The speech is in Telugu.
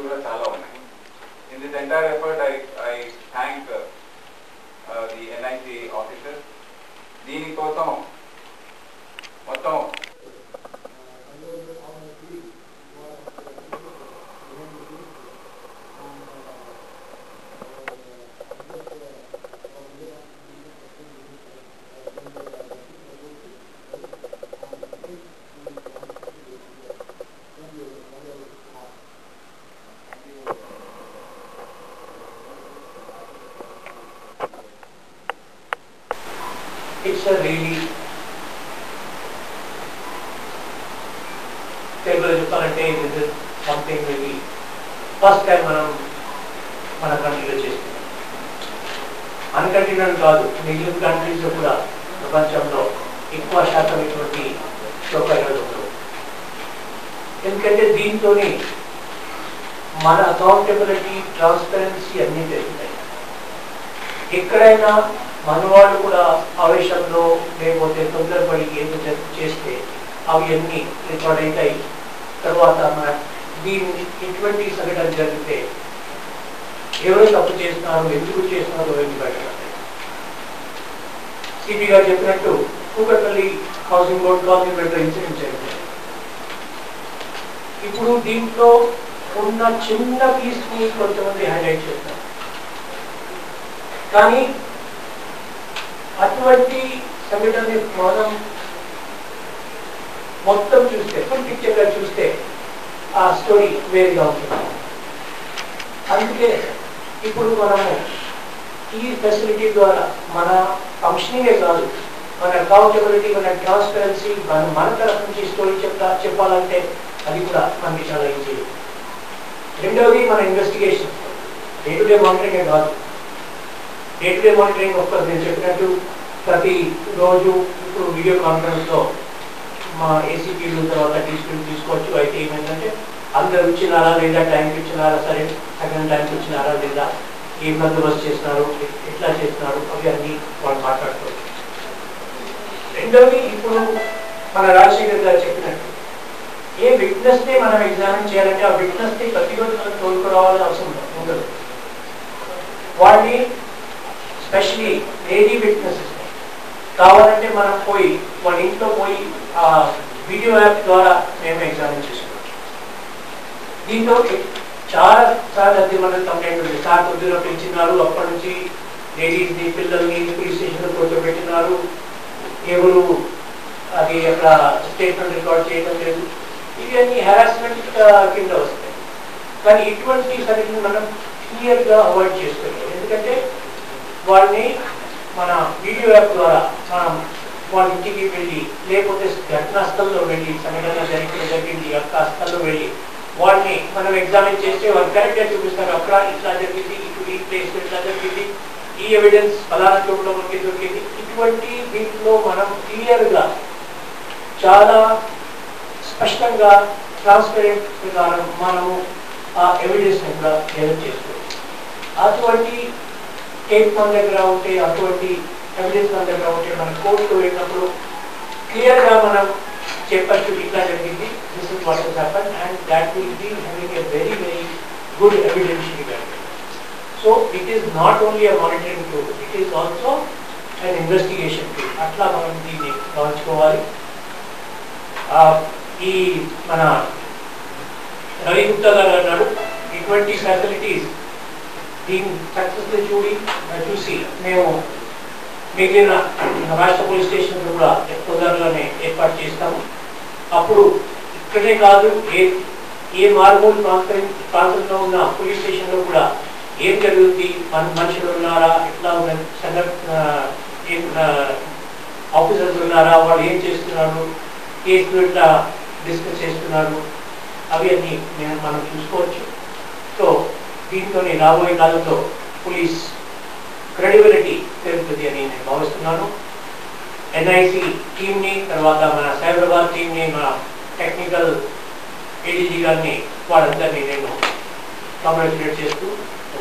కూడా చాలా ఉన్నాయి. In this entire effort, I thank the NIC officers. దీనికోసం మొత్తం it's a really terrible చెప్పాలంటే this is something really first time మన కంట్రీలో చేస్తున్నాం. అన్కంటిన్యూడ్ కాదు, మిగిలిన కంట్రీస్ లో కూడా ప్రపంచంలో ఎక్కువ శాతం ఇటువంటి సౌకర్యాలు ఉండవు. ఎందుకంటే దీంతో మన అకౌంటబిలిటీ, ట్రాన్స్పరెన్సీ అన్నీ పెరుగుతాయి. ఎక్కడైనా మన వాళ్ళు కూడా ఆవేశంలో లేకపోతే తొందరపడి ఏదో చేస్తే అవి అన్నీ రికార్డ్ అవుతాయి. తర్వాత మన దీన్ని ఇటువంటి సంఘటన జరిగితే ఎవరు తప్పు చేస్తున్నారు, ఎందుకు చేస్తున్నారో ఎందుకు బయటపడతాయి. సిపి గారు చెప్పినట్టు Kukatpally housing board colony better incident జరిగింది. ఇప్పుడు దీంట్లో ఉన్న చిన్న పీస్ని కొంతమంది హైలైట్ చేస్తారు. కానీ అటువంటి సంఘటనని మనం మొత్తం చూస్తే, ఫుల్ పిక్చర్గా చూస్తే ఆ స్టోరీ వేరుగా ఉంటుంది. అందుకే ఇప్పుడు మనము ఈ ఫెసిలిటీ ద్వారా మన ఫంక్షనింగే కాదు, మన అకౌంటబిలిటీ, మన ట్రాన్స్పరెన్సీ, మన తరఫు నుంచి స్టోరీ చెప్పాలంటే అది కూడా మనకి చాలా ఈజీ. రెండవది మన ఇన్వెస్టిగేషన్, డే టు డే మానిటరింగే కాదు. డే టు డే మానిటరింగ్ ఒక్క నేను చెప్పినట్టు ప్రతి రోజు ఇప్పుడు వీడియో కాన్ఫరెన్స్లో మా ఏసీపీలు తర్వాత డీసీపీలు తీసుకోవచ్చు. అయితే ఏమైందంటే అందరు ఇచ్చినారా లేదా, టైంకి ఇచ్చినారా, సరే సెకండ్ టైంకి ఇచ్చినారా లేదా, ఏ బందోబస్తు చేస్తున్నారు, ఎట్లా చేస్తున్నారు, అవి అన్నీ వాళ్ళు మాట్లాడుకోవచ్చు. రెండవది ఇప్పుడు మన రాజశేఖర్ గారు చెప్పినట్టు ఏ విట్నెస్ని మనం ఎగ్జామిన్ చేయాలంటే ఆ విట్నెస్ని ప్రతిరోజు మనం తోలుకురావాలని అవసరం ఉండదు. వాడిని స్పెషలీ లేడీ విట్నెసెస్ కావాలంటే మనం పోయి వాళ్ళ ఇంట్లో పోయి ఆ వీడియో యాప్ ద్వారా మేము ఎగ్జామిన్ చేసుకోవచ్చు. దీంతో చాలా సార్లు అది మనం కంప్లైంట్ ఉంది, సార్ కొద్దిగా పెంచినారు, అప్పటి నుంచి లేడీస్ని, పిల్లల్ని పోలీస్ స్టేషన్లో కూర్చోబెట్టినారు, ఎవరు అది అక్కడ స్టేట్మెంట్ రికార్డ్ చేయడం లేదు, ఇవన్నీ హెరాస్మెంట్ కింద వస్తాయి. కానీ ఇటువంటి సంగతిని మనం క్లియర్గా అవాయిడ్ చేసుకోవాలి. ఎందుకంటే వాళ్ళని మన వీడియో యాప్ ద్వారా మనం వాళ్ళ ఇంటికి వెళ్ళి, లేకపోతే ఘటనా స్థలంలో వెళ్ళి, సంఘటన జరిగింది ఆ స్థలంలో వెళ్ళి వాళ్ళని మనం ఎగ్జామిన్ చేస్తే వాళ్ళు కరెక్ట్గా చూపిస్తారు. అక్కడ ఇట్లా జరిగింది, ఈ ప్లేస్ ఇట్లా జరిగింది, ఈ ఎవిడెన్స్ ఫలానా చోట్ల మనకి దొరికింది. ఇటువంటి దీంట్లో మనం క్లియర్గా చాలా స్పష్టంగా ట్రాన్స్పరెంట్ ప్రకారం మనము ఆ ఎవిడెన్స్ని కూడా డెవలప్ చేసుకోవచ్చు. అటువంటి కేక్ మన దగ్గర ఉంటే, అటువంటి ఎవిడెన్స్ మన దగ్గర ఉంటే మన కోర్టులో వెళ్ళినప్పుడు క్లియర్గా మనం చెప్పచ్చు ఇట్లా జరిగింది, this is what has happened, and that will be having a very very good evidential value. So it is not only a monitoring tool, it is also and investigation tool. అట్లా మనం దీన్ని గమనించుకోవాలి. ఈ మన రవి గుప్తా గారు అన్నాడు, ఇటువంటి ఫెసిలిటీస్ దీన్ని సక్సెస్ఫుల్ చూసి మేము మిగిలిన రాష్ట్ర పోలీస్ స్టేషన్లు కూడా తొందరలోనే ఏర్పాటు చేస్తాము. అప్పుడు ఇక్కడే కాదు, ఏ మారుమూల ప్రాంతంలో ఉన్న పోలీస్ స్టేషన్లో కూడా ఏం జరుగుతుంది, మనుషులు ఉన్నారా, ఎట్లా ఆఫీసర్స్ ఉన్నారా, వాళ్ళు ఏం చేస్తున్నారు, కేసులు ఎట్లా డిస్కస్ చేస్తున్నారు, అవి అన్నీ మనం చూసుకోవచ్చు. సో దీంతో రాబోయే కాలంలో పోలీస్ క్రెడిబిలిటీ పెరుగుతుంది అని నేను భావిస్తున్నాను. ఎన్ఐసి టీమ్ని, తర్వాత మన సైబరాబాద్ టీమ్ని, మన టెక్నికల్ ఏడీజీ గారిని, వాళ్ళందరినీ నేను కంగ్రాచులేట్ చేస్తూ